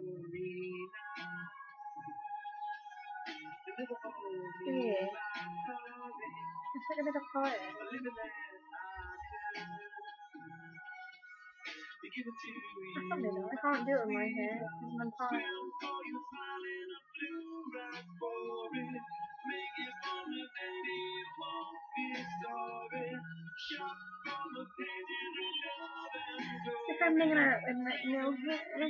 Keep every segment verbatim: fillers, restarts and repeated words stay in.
Yeah. It's like a bit of fire. I can't do that. I can't do it with my hair. I'm tired. If I'm hanging out with like no hair.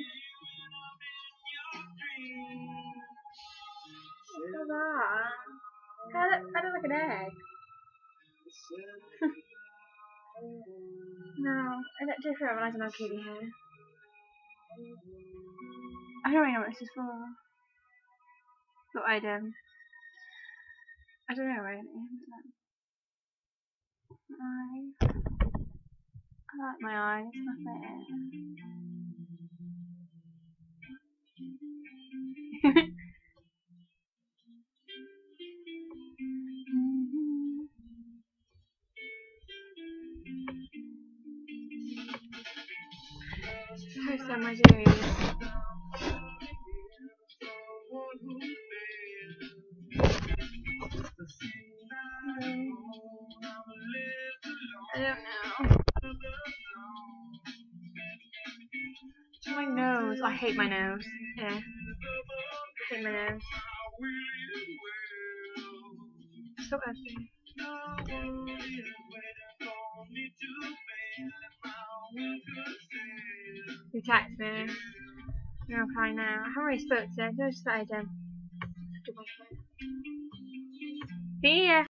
What's that? I look, I look like an egg. No, I look different when I don't have curly hair. I don't really know what this is for. But I'd um I don't know really. My eyes. I like my eyes, that's it. Post on my days. I don't know. My nose. I hate my nose. Yeah. I hate my nose. So ugly. You text me. You're crying now. I haven't really spoke to her. I just started um. See ya.